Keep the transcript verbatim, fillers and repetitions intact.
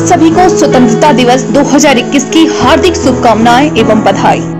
आप सभी को स्वतंत्रता दिवस दो हज़ार इक्कीस की हार्दिक शुभकामनाएं एवं बधाई।